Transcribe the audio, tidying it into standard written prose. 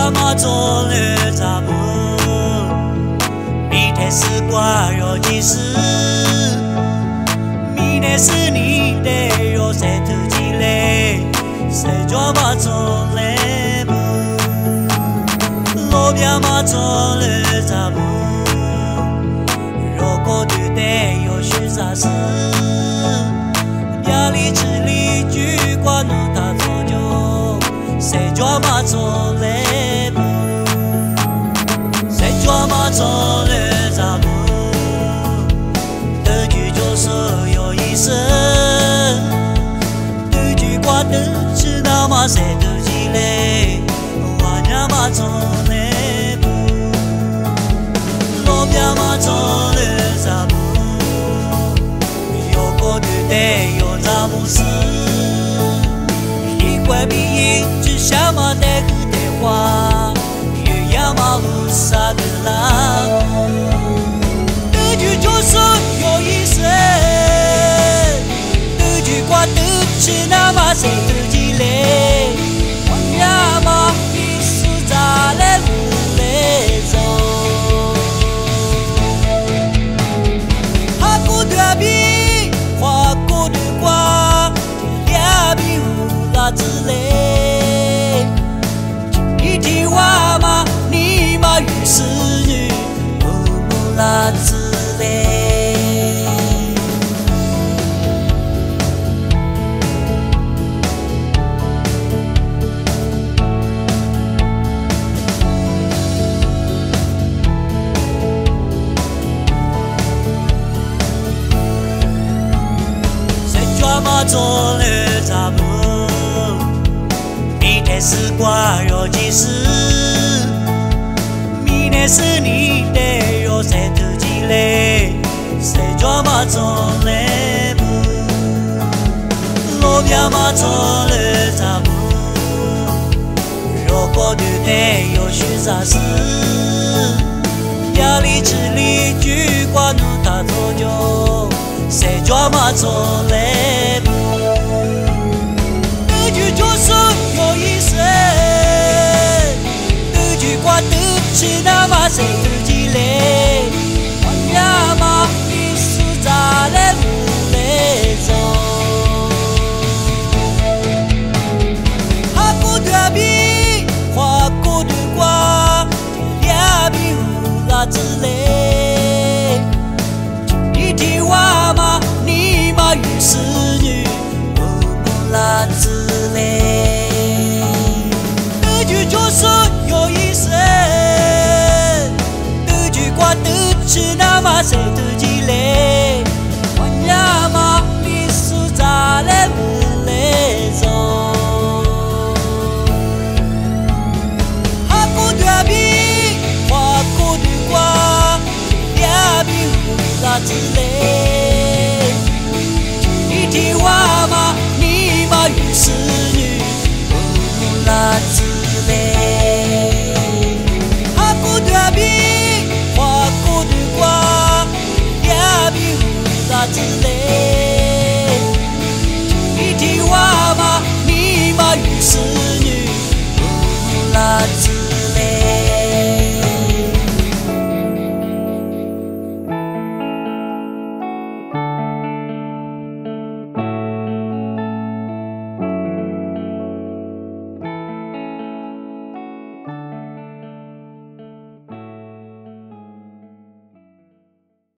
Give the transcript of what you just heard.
嘛做了咱们，明天是光荣的事，明天是你的有谁自己来，谁做嘛做了不，路边嘛做了咱们，如果对待有许啥事，家里吃里举光能他做就。谁做嘛做了不？谁做嘛做了咱们？的句就是有一生，的句话的是那么谁自己来，我家嘛做了不？路边嘛做了咱们？有过对待有咱们事，一块米一。什么的个的话，有样嘛无啥个啦。这句就是有一生，这句话都是那么谁自己来，我呀嘛一时咋来路来走，哈古的比花古的瓜，两比无啦之类。于是木木拉之类，谁抓嘛做了咱们，明天是光荣的事。明天是你的有谁自己来，谁做嘛做了不？路边嘛做了咱们，如果对待有许啥事，家里吃里举光能他做就，谁做嘛做了不？这句就是有一生，这句话都是那么谁自己来，我呀嘛一时咋来路来走，哈古的比花古的瓜，两比无啦之类。